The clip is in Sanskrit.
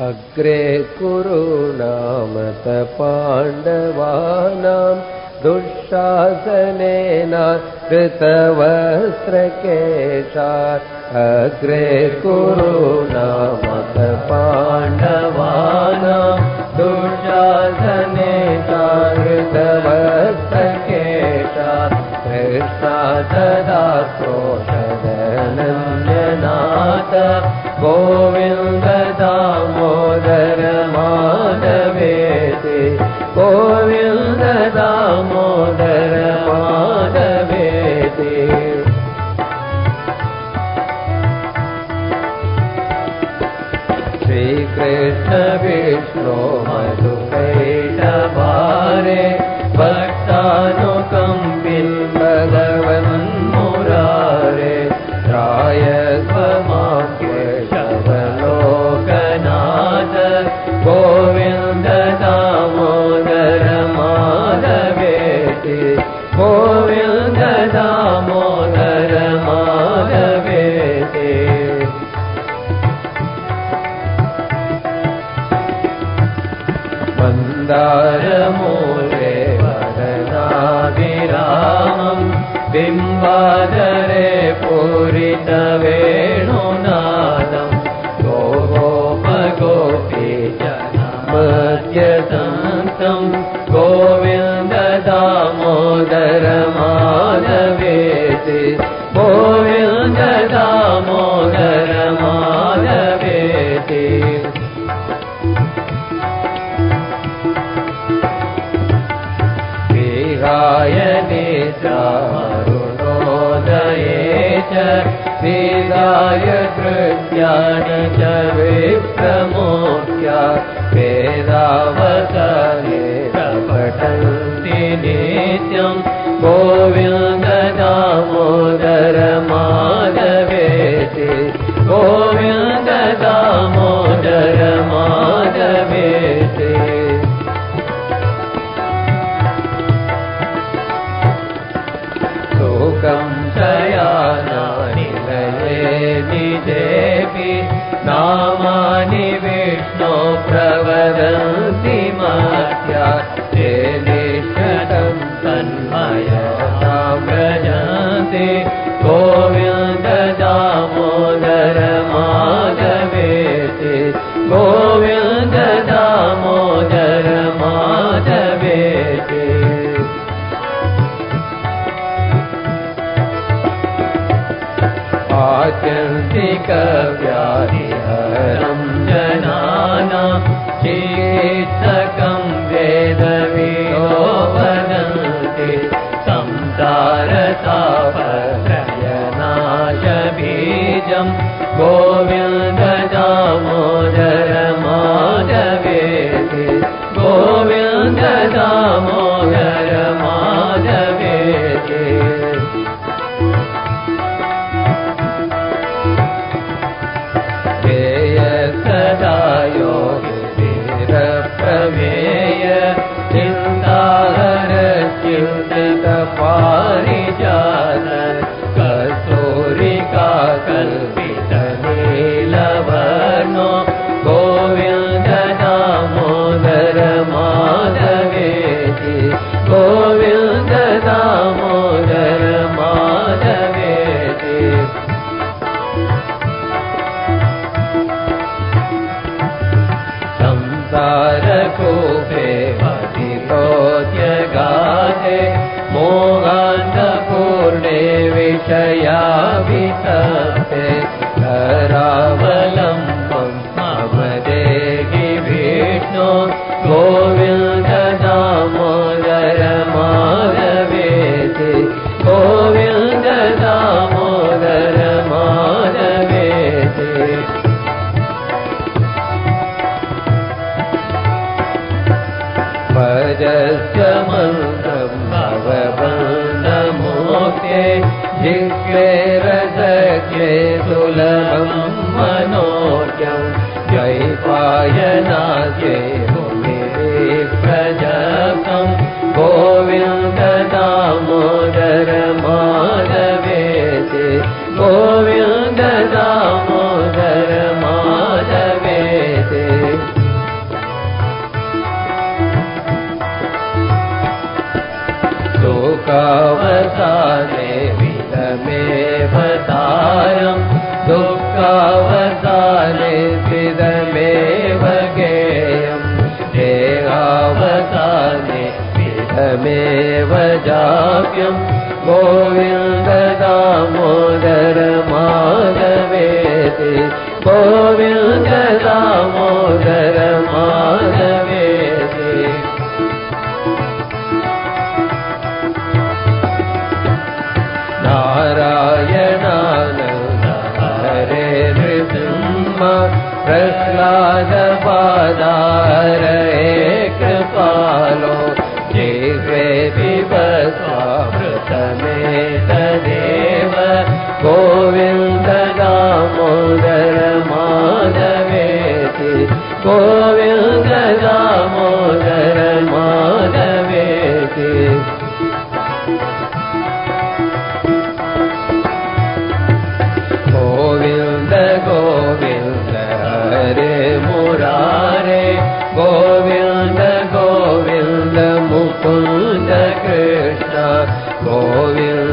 अग्रे कुरुनामत पाण्डवानां दुःशासनेन कृतवस्त्रकेशा अग्रे कुरुनामत पाण्डवानां दुःशासनेन कृतवस्त्रकेशा कृष्णा तदा क्रोशदनन्दनाथ गोविन्द दामोदर माधवेति गोविन्द दामोदर माधवेति श्रीकृष्ण विष्णु मधुकैटभारे भक्तानुकम्पिन् भगवन् मुरारे त्रायस्वमां केशवलोकनाथ गोविन्द दामोदर माधवेति गोविन्द दामोदर माधवेति मन्दारमूले वदनाभिरामं बिम्बाधरे पूरितवेणुनादं गोगोपगोपीजनमध्यसन्तं गोविन्द दामोदर माधवेति गोविन्द दामोदर माधवेति विहायने चारुणोदये च वेदाय कृत्यानि च विप्रमोक्ष्य वेदावसाने पठन्ति नित्यं गोविन्द दामोदर माधवेति गोविन्द दामोदर माधवेति सुखं शयानानि लये निजेऽपि नामानि विष्णो प्रवदन्ति मत्या ते निष्ठतं तन्मयतां व्रजन्ति गोविन्द दामोदर माधवेति गोविन्द दामोदर माधवेति आत्यन्तिकव्याधिहरं जनानां चिकित्सकं वेदविदो वदन्ति संसारतापत्रयनाशबीजं गोविन्द दामोदर माधवेति गोविन्द दामोदर माधवेति सदा योगिवीरप्रमेय चिन्ताहर चिन्तितपारिजात कस्तूरिका कल्पितनीलवर्णो गोविन्द दामोदर माधवेति गोविन्द दामोदर माधवेति संसारकूपे पतितोऽत्यगाधे मोहान्तपूर्णे विषयाभितप्ते करावलम्बं मम देहि विष्णो गोविन्द दामोदर माधवेति गोविन्द दामोदर माधवेति भजस्य मन्त्रं भवबन्धमोक्षे जिह्वे रसज्ञे सुलभं मनोज्ञं जयपायनाद्ये भूमिप्रजप्तं गोविन्द दामोदर माधवेति गोविन्द दामोदर माधवेति सुखावसाने विदमेव तारम् दुःखावसाने विदमेव गेयम् देहावसाने विदमेव जाप्यम् गोविन्द दामोदर माधवेति गोविन्द दामोदर माधवेति नारायणानन्द हरे नृसिंह प्रह्लाद पादारे कृपालो जिह्वे पिबस्वामृतमेतदेव गोविन्द दामोदर माधवेति गोविन्द दामोदर माधवेति गोविन्द गोविन्द हरे मुरारे गोविन्द गोविन्द मुकुन्द कृष्ण गोविन्द